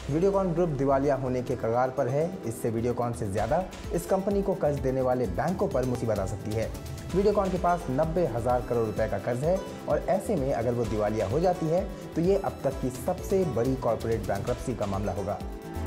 Videocon group दिवालिया होने के कगार पर है। इससे वीडियोकॉन से ज़्यादा इस कंपनी को कर्ज देने वाले बैंकों पर मुसीबत आ सकती है। वीडियोकॉन के पास 90,000 करोड़ रुपए का कर्ज है और ऐसे में अगर वो दिवालिया हो जाती है तो ये अब तक की सबसे बड़ी कॉर्पोरेट बैंक्रप्सी का मामला होगा।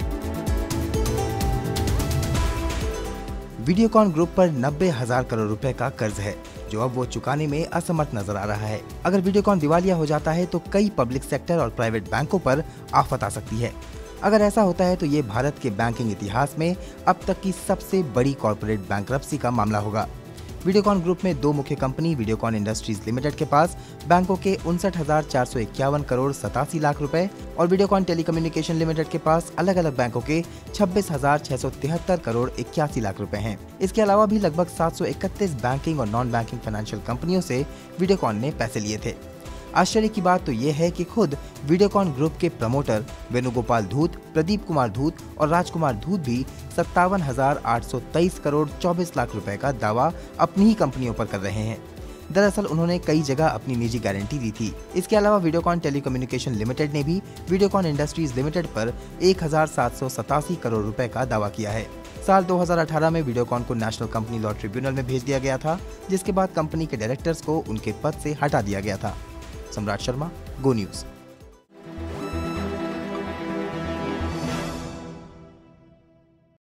वीडियोकॉन ग्रुप पर 90,000 करोड़ रुपए का कर्ज है जो अब वो चुकाने में असमर्थ नजर आ रहा है। अगर वीडियोकॉन दिवालिया हो जाता है तो कई पब्लिक सेक्टर और प्राइवेट बैंकों पर आफत आ सकती है। अगर ऐसा होता है तो ये भारत के बैंकिंग इतिहास में अब तक की सबसे बड़ी कॉर्पोरेट बैंक्रप्सी का मामला होगा। वीडियोकॉन ग्रुप में दो मुख्य कंपनी वीडियोकॉन इंडस्ट्रीज लिमिटेड के पास बैंकों के 59,451 करोड़ 87 लाख रुपए और वीडियोकॉन टेलीकम्युनिकेशन लिमिटेड के पास अलग अलग बैंकों के 26,673 करोड़ 81 लाख रुपए हैं। इसके अलावा भी लगभग 731 बैंकिंग और नॉन बैंकिंग फाइनेंशियल कंपनियों से वीडियोकॉन ने पैसे लिए थे। आश्चर्य की बात तो ये है कि खुद वीडियोकॉन ग्रुप के प्रमोटर वेणुगोपाल धूत, प्रदीप कुमार धूत और राजकुमार धूत भी 57,823 करोड़ 24 लाख रुपए का दावा अपनी ही कंपनियों पर कर रहे हैं। दरअसल उन्होंने कई जगह अपनी निजी गारंटी दी थी। इसके अलावा वीडियोकॉन टेलीकम्युनिकेशन लिमिटेड ने भी वीडियोकॉन इंडस्ट्रीज लिमिटेड पर 1,787 करोड़ रुपए का दावा किया है। साल 2018 में वीडियोकॉन को नेशनल कंपनी लॉ ट्रिब्यूनल में भेज दिया गया था, जिसके बाद कंपनी के डायरेक्टर्स को उनके पद से हटा दिया गया था। सम्राट शर्मा, गो न्यूज़।